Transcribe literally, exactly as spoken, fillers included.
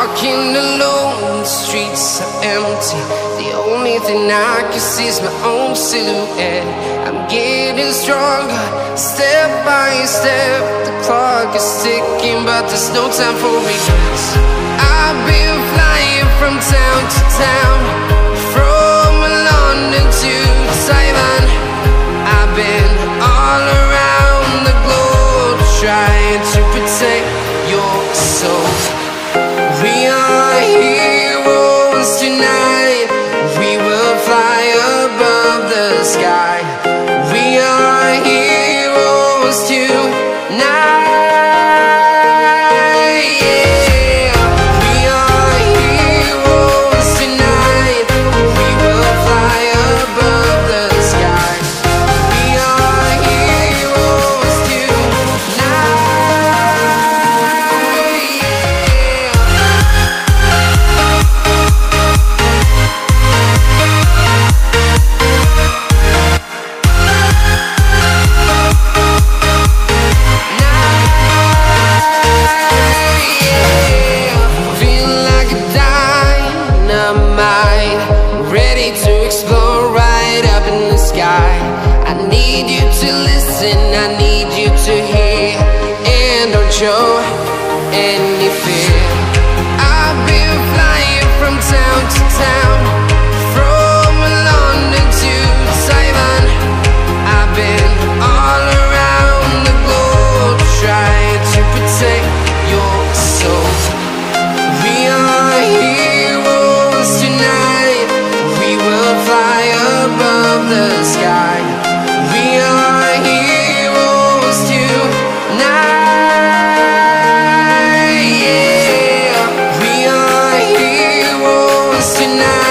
walking alone, the streets are empty. The only thing I can see is my own silhouette. I'm getting stronger, step by step. The clock is ticking, but there's no time for regrets. I've been flying from town to town, from London to Taiwan. I've been all around the globe, trying to protect your soul. We are heroes tonight. We will fly above the sky. We are heroes tonight. Yeah. We are heroes tonight. We will fly above the sky. We are heroes tonight. I need you to hear, and don't show any fear. I've been flying from town to town, from London to Taiwan. I've been all around the globe, trying to protect your soul. We are heroes tonight. We will fly above the sky. We are heroes tonight. Yeah, we are heroes tonight.